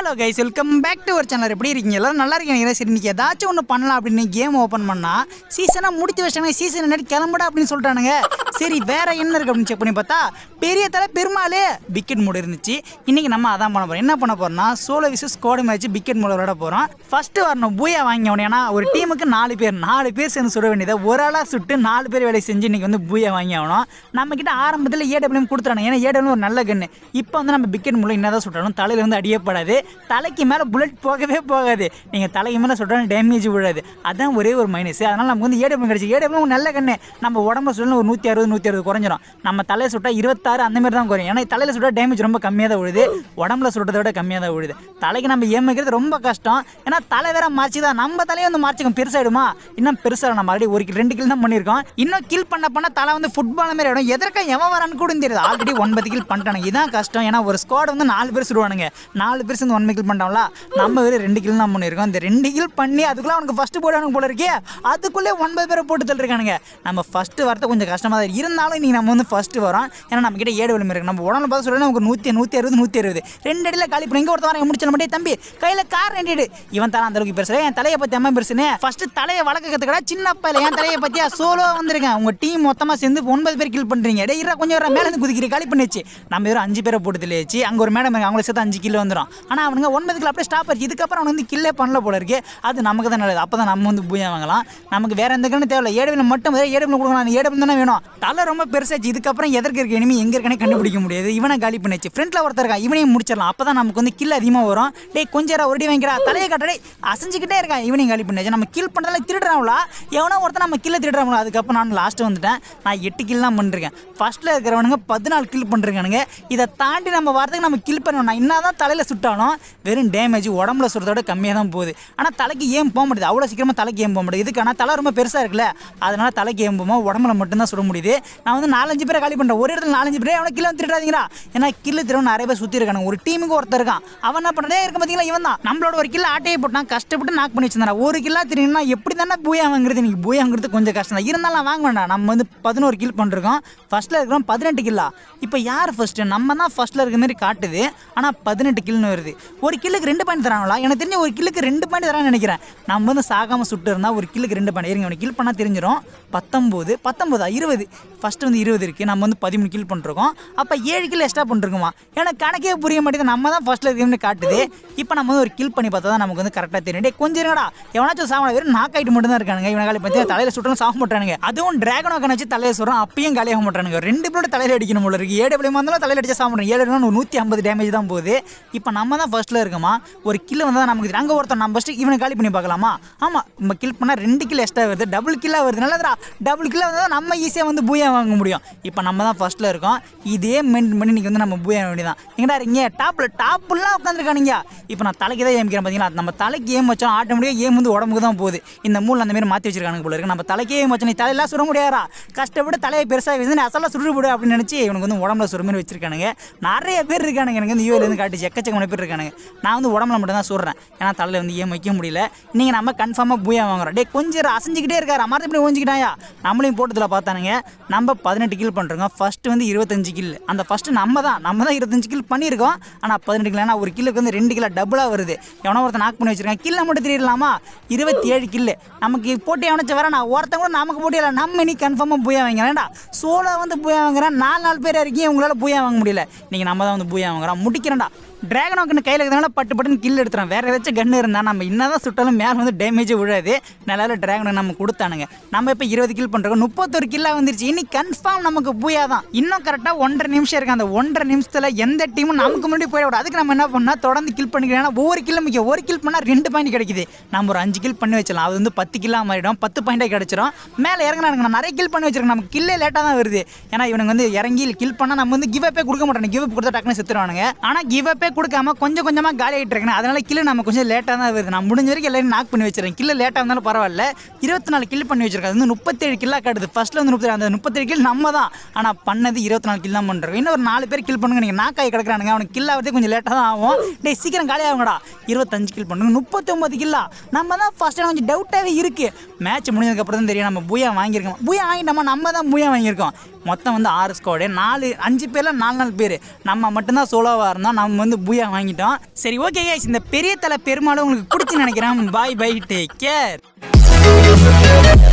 Hello guys, welcome back to our channel. எப்படி இருக்கீங்க? எல்லாரும் நல்லா இருக்கீங்க? சரி, இன்னைக்கு ஏதாச்சும் ஒன்று பண்ணலாம் அப்படின்னு கேம் ஓப்பன் பண்ணால் சீசனாக முடித்து வச்சிட்டாங்க. சீசன் என்னடி கிளம்புடா அப்படின்னு சொல்லிட்டானுங்க. சரி, வேற என்ன இருக்குது அப்படின்னு செக் பண்ணி பார்த்தா பெரிய தலை பெருமாள் பிக்கெட் மூடு இருந்துச்சு. இன்றைக்கி நம்ம அதான் பண்ண போகிறோம். என்ன பண்ண போகிறோம்னா சோலோ விசஸ் ஸ்குவாட் மேட்ச் பிக்கெட் மூட விளையாட போகிறோம். ஃபஸ்ட்டு வரணும் பூயா வாங்கினோம். ஏன்னா ஒரு டீமுக்கு 4 பேர் சேர்ந்து சுட வேண்டியதை ஒரு ஆளாக சுட்டு 4 பேர் வேலை செஞ்சு இன்றைக்கி வந்து பூயா வாங்கி ஆகணும். நம்மக்கிட்ட ஆரம்பத்தில் ஏடபிள்யூஎம் கொடுத்துறாங்க. ஏன்னா ஏடபிள்யூஎம் ஒரு நல்ல கன்று. இப்போ வந்து நம்ம பிக்கெட் மூலம் என்னதான் சுட்டாலும் தலையில் வந்து அடியப்படாது. தலைக்கு மேலே புல்லட் போகவே போகாது. நீங்கள் தலைக்கு மேலே சுட்டாலும் டேமேஜ் விழாது. அதான் ஒரே ஒரு மைனஸ். அதனால் நமக்கு வந்து ஏடபிள்யூஎம் கிடச்சி. ஏடபிள்யூஎம் நல்ல கண்ணு. நம்ம உடம்புல சுடணும் ஒரு 160 குறைஞ்சிரும். நம்ம தலையை சுட்டால் 26 அந்த மாதிரி தான் குறையும். ஏன்னா தலையில் சுட்டால் டேமேஜ் ரொம்ப கம்மியாக தான் விழுது. உடம்புல சுடுறத விட கம்மியாக தான் விழுது. தலைக்கு நம்ம ஏமிக்கிறது ரொம்ப கஷ்டம். ஏன்னா தலை வேற மார்ச்சி தான். நம்ம தலையை வந்து மார்ச்சிக்கும் பெருசாகிடுமா? இன்னும் பெருசாக நம்ம ஆல்ரெடி 2 கில் தான் பண்ணியிருக்கோம். இன்னும் கில் பண்ண தலை வந்து ஃபுட்பால் மாதிரி ஆகிடும். எதற்காக எவன் வரான்னு கூட தெரியுது. ஆல்ரெடி 9 கில் பண்ணிட்டானுங்க. இதான் கஷ்டம். ஏன்னா ஒரு ஸ்குவாட் வந்து 4 பேர் சுடுவானுங்க. 4 பேர் சேர்ந்து 1 கில் பண்ணிட்டோம்ல. நம்ம வேறு 2 கில் தான் பண்ணியிருக்கோம். இந்த 2 கில் பண்ணி அதுக்குள்ளே அவனுக்கு ஃபஸ்ட்டு போடுவானுங்க போல இருக்கே. அதுக்குள்ளே 9 பேரை போட்டு தள்ளிருக்கானுங்க. நம்ம ஃபஸ்ட்டு வரது கொஞ்சம் கஷ்டமாக தான் இருந்தாலும் இன்றைக்கி நம்ம வந்து ஃபஸ்ட்டு வரோம். ஏன்னா நம்ம கிட்ட ஏடபிள்யூஎம் இருக்குது. நம்ம உடம்புல பார்த்து சொல்லுங்கள் நமக்கு 160 2 அடியில் காலி பண்ணி இங்கே ஒருத்தர் வர முடிச்சு நம்ம தம்பி கையில் கார் 2 அடி. இவன் தலை அந்த அளவுக்கு பெருசு. என் தலையை பற்றி அம்மா பெருசுன்னு ஃபஸ்ட்டு தலையை வளர்க்க கற்றுக்கடா சின்ன பையில. என் தலையை பற்றியா சோலோவாக வந்திருக்கேன். உங்கள் டீம் மொத்தமாக சேர்ந்து 9 பேர் கில் பண்ணுறீங்க. டே இரா கொஞ்சம் மேலே இருந்து குதிக்கிற காலி பண்ணிச்சு. நம்ம வெறும் 5 பேரை போட்டு தெளிச்சு. அங்கே ஒரு மேடம் அவங்கள சேர்த்து 5 கிலோ வந்துடும். ஆனால் அவனுங்க 9 கிலோ அப்படியே ஸ்டாப் ஆச்சு. இதுக்கப்புறம் அவன் வந்து கில்லே பண்ணல போல இருக்கு. அது நமக்கு தான் நல்லது. அப்போ தான் நம்ம வந்து பூயா வாங்கலாம். நமக்கு வேற எந்த கண்ணு தேவையில்லை. ஏடபிள்யூ மட்டும் ஏடபிள்யூ கொடுக்கலாம். ஏடபிள்யூ தானே வேணும். தலை ரொம்ப பெருசாச்சு. இதுக்கப்புறம் எதற்கு இருக்க இனிமே எங்கே இருக்கனே கண்டுபிடிக்க முடியாது. இவனை காலி பண்ணிச்சு. ஃப்ரண்ட்ல ஒருத்தர் இருக்கா. இவனையும் முடிச்சிடலாம். அப்போ தான் நமக்கு வந்து கில் அதிகமாக வரும். டே கொஞ்சம் ஒருடி வாங்கிக்கிறா தலையை கட்டடே அசைஞ்சிக்கிட்டே இருக்கான். இவனையும் காலி பண்ணிச்சு. நம்ம கில் பண்ணுறதுல திருடுறாங்களா எவனோ ஒருத்தர் நம்ம கில்ல திருடுறாங்களா. அதுக்கப்புறம் நான் லாஸ்ட்டு வந்துட்டேன். நான் 8 கில் தான் பண்ணிருக்கேன். ஃபர்ஸ்ட்டில் இருக்கிறவனுங்க 14 கில் பண்ணிருக்கானுங்க. இதை தாண்டி நம்ம வரதுக்கு நம்ம கில் பண்ணணும். நான் என்ன தான் தலையில் சுட்டாலும் வெறும் டேமேஜ் உடம்புல சுடுறதோட கம்மியாக தான் போகுது. ஆனால் தலைக்கு ஏன் போக முடியுது. அவ்வளோ சீக்கிரமாக தலைக்கு ஏன் போக முடியுது. இதுக்கான தலை ரொம்ப பெருசாக இருக்குல்ல. அதனால தலைக்கு ஏன் போகும்போது உடம்புல மட்டும்தான் சுட முடியுது. நான் வந்து 4-5 பேரை காலி பண்ணுறேன். ஒரு இடத்துல 4-5 பேர் அவனை கில்ல வந்து திருடாதீங்களா. ஏன்னா கில்லு திரும்ப நிறைய பேர் சுற்றி இருக்காங்க. ஒரு டீமுக்கு ஒருத்தர் இருக்கான். அவன் என்ன பண்ணுறதே இருக்க பார்த்தீங்களா. இவன் தான் நம்மளோட ஒரு கில்ல ஆட்டையை போட்டான். கஷ்டப்பட்டு நாக் பண்ணி வச்சிருந்தா. ஒரு கில்லா தெரியும்னா எப்படி தானே பூயா வாங்குறது. இன்னைக்கு பூயா வாங்குறது கொஞ்சம் கஷ்டம் தான். இருந்தாலும் வாங்க வேண்டாம். நம்ம வந்து 11 கில் பண்ணிருக்கோம். ஃபர்ஸ்ட்டில் இருக்கிறோம் 18 கில்லா. இப்போ யார் ஃபர்ஸ்ட்டு? நம்ம தான் ஃபர்ஸ்ட்டில் இருக்கிற மாதிரி காட்டுது. ஆனால் 18 கில்னு வருது. ஒரு கில்லுக்கு 2 பாயிண்ட் தராங்களா? எனக்கு தெரிஞ்ச ஒரு கில்லுக்கு 2 பாயிண்ட் தரான்னு நினைக்கிறேன். நம்ம வந்து சாகாமல் சுட்டு இருந்தால் ஒரு கில்லுக்கு 2 பாயிண்ட். இருங்க அவனுக்கு கில் பண்ணால் தெரிஞ்சிடும். 19 20 ஃபஸ்ட்டு வந்து 20 இருக்குது. நம்ம வந்து 13 கில் பண்ணிருக்கோம். அப்போ 7 கில் எக்ஸ்ட்ரா பண்ணிருக்குமா? எனக்கு கணக்கே புரிய மாட்டேங்குது. நம்ம தான் ஃபர்ஸ்ட்டில் இருக்கிற காட்டுது. இப்போ நம்ம வந்து ஒரு கில் பண்ணி பார்த்தா தான் நமக்கு வந்து கரெக்டாக தெரியும். டே கொஞ்சம் இருங்கடா. எவனாச்சும் சாவனா வெறும் நாக் ஆகிட்டு மட்டும் தான் இருக்கானுங்க. இவனை காலி பற்றி தலையில் சுட்டாலும் சாக மாட்டானுங்க. அதுவும் டிராகன் ஓக்கனை வச்சு தலையை சொல்கிறோம். அப்பயும் காலியாக மாட்டானுங்க. 2 பேரோட தலையில் அடிக்கணும் போல இருக்குது. ஏடபிள்யூ இருந்தாலும் தலையில் அடிச்சா சாக மாட்டேன். 150 டேமேஜ் தான் போகுது. இப்போ நம்ம தான் ஃபர்ஸ்ட்டில் இருக்கோமா? ஒரு கில் வந்தால் நமக்கு அங்கே ஒருத்தர் நம்ம ஃபஸ்ட்டு இவனை காலி பண்ணி பார்க்கலாமா? ஆமாம், நம்ம கில் பண்ணால் 2 கில் எக்ஸ்ட்ரா வருது. டபுள் கில்லாக வருது. நல்லதுடா. டபுள் கில்லாக வந்தால் நம்ம ஈஸியாக வந்து பூயா வாங்க முடியும். இப்போ நம்ம தான் ஃபர்ஸ்ட்டில் இருக்கோம். இதே மெயின்டைன் பண்ணி இன்றைக்கி வந்து நம்ம பூயா வேண்டியதான். எங்கடா இருக்கீங்க? டாப்லாம் உட்காந்துருக்கானுங்க. இப்போ நான் தலைக்கு தான் ஏமிக்கிறேன் பார்த்தீங்களா. நம்ம தலைக்கு ஏம் வச்சோம் ஆட்டோமேட்டிக்காக ஏம் வந்து உடம்புக்கு தான் போகுது. இந்த மூலம் அந்த மாதிரி மாற்றி வச்சிருக்கானுங்க போல இருக்கு. நம்ம தலைக்கே ஏம் வச்சோம். நீ தலையெல்லாம் சுட முடியாதா? கஷ்டப்பட்டு தலையை பெருசாக வச்சு நீ அசலாக சுட்டு போடு அப்படின்னு நினச்சி இவனுக்கு வந்து உடம்புல சுடுற மாதிரி வச்சிருக்கானுங்க. நிறைய பேர் இருக்கானுங்க. எனக்கு வந்து யூஏலேருந்து காட்டுச்சு. எக்கச்சக்கமான பேர் இருக்கானுங்க. நான் வந்து உடம்புல மட்டும் தான் சுடுறேன். ஏன்னா தலையில் வந்து ஏன் வைக்க முடியல. நீங்கள் நம்ம கன்ஃபார்மாக பூயா வாங்குறோம். டே கொஞ்சம் அசைஞ்சிக்கிட்டே இருக்காரு. அமர்ந்து இப்படி ஓஞ்சிக்கிட்டாயா. நம்மளையும் போட்டதில் பார்த்தானுங்க. நம்ம 18 கில் பண்ணுறோம். ஃபஸ்ட்டு வந்து 25 கில். அந்த ஃபஸ்ட்டு நம்ம தான் 25 கில் பண்ணியிருக்கோம். ஆனால் 18 கில். ஏன்னா ஒரு கில்லுக்கு வந்து 2 கிலோ டபுளாக வருது. எவனோ ஒருத்தர் நாக் பண்ணி வச்சிருக்கான். கில்லை மட்டும் தெரியலாமா? 27 கில்லு. நமக்கு போட்டி அவனச்சு வர நான் ஒருத்தன் கூட நமக்கு போட்டியில்லை. நம்ம இன்னைக்கு கன்ஃபார்மாக பூயா வாங்கிறேன்டா. சோலோ வந்து பூயா வாங்குறேன். 4 பேர் இருக்கீங்க. உங்களால் பூயா வாங்க முடியல. நீங்கள் நம்ம தான் வந்து பூயா வாங்குறோம். முடிக்கிறேன்டா. டிராகன் ஓக்கன் கையில் இருக்கிறதுனால பட்டு கில் எடுத்துறோம். வேறு ஏதாச்சும் கன்று இருந்தால் நம்ம என்ன தான் சுட்டாலும் மேலே வந்து டேமேஜ் விழாது. நல்லா டிராகன் நம்ம கொடுத்தானுங்க. நம்ம இப்போ 20 கில் பண்ணுறோம். 31 கில்லாக வந்துருச்சு. இன்னைக்கு கன்ஃபார்ம் நமக்கு பூயா தான். இன்னும் கரெக்டாக 1.5 நிமிஷம் இருக்குது. அந்த 1.5 நிமிஷத்தில் எந்த டீமும் நமக்கு முன்னாடி போயிட. அதுக்கு நம்ம என்ன பண்ணால் தொடர்ந்து கில் பண்ணிக்கிறோம். ஒவ்வொரு கில்லும் முக்கியம். ஒரு கில் பண்ணால் 2 பாயிண்ட் கிடைக்குது. நம்ம ஒரு 5 கில் பண்ணி வச்சலாம். அது வந்து 10 கில்லாக மாறிடும். 10 பாயிண்டே கிடச்சிரும். மேலே இறங்கினானுங்க. நான் நிறைய கில் பண்ணி வச்சிருக்கேன். நமக்கு கில்லே லேட்டாக தான் வருது. ஏன்னா இவனுக்கு வந்து இறங்கி கில் பண்ணால் நம்ம வந்து கிவ் அப்பே கொடுக்க மாட்டாங்க. கிவ் அப் கொடுத்தா டக்குன்னு செத்துருவானுங்க. ஆனால் கிவ் அப்பே கொடுக்காம கொஞ்சம் கொஞ்சமாக காலி ஆகிட்டு இருக்கேன். அதனால கில்லு நம்ம கொஞ்சம் லேட்டாக தான் வருது. நான் முடிஞ்ச வரைக்கும் எல்லாரும் நாக் பண்ணி வச்சிருக்கேன். கில்லு லேட்டாக இருந்தாலும் பரவாயில்ல. 24 கில் பண்ணி வச்சிருக்கேன். அது வந்து 37 கில்லாக காட்டுது. ஃபர்ஸ்ட்டில் வந்து 37. அந்த 37 கில் நம்ம தான். ஆனால் பண்ணது 24 கில் தான் பண்ணுறோம். இன்னும் ஒரு 4 பேர் கில் பண்ணுங்க. நீங்கள் நாக்காய் கிடக்குறானுங்க. அவனுக்கு கில் ஆகிறதே கொஞ்சம் லேட்டாக தான் ஆகும். டே சீக்கிரம் காலி ஆகுங்கடா. 25 கில் பண்ணுங்க. 39 கில்லா. நம்ம தான் ஃபர்ஸ்ட்டு கொஞ்சம் டவுட்டாகவே இருக்குது. மேட்ச் முடிஞ்சதுக்கப்புறம் தான் தெரியும் நம்ம பூயா வாங்கியிருக்கோம். பூயா வாங்கிட்டோமா? நம்ம தான் பூயா வாங்கியிருக்கோம். மொத்தம் வந்து 6 ஸ்குவாடு 5 பேரில் 4 பேர் நம்ம மட்டும்தான் சோலோவாக இருந்தோம். நம்ம வந்து பூயா வாங்கிட்டோம். சரி ஓகே கைஸ், இந்த பெரிய தலை பெருமாளும் உங்களுக்கு பிடிச்சி நினைக்கிறேன். Bye bye, take care.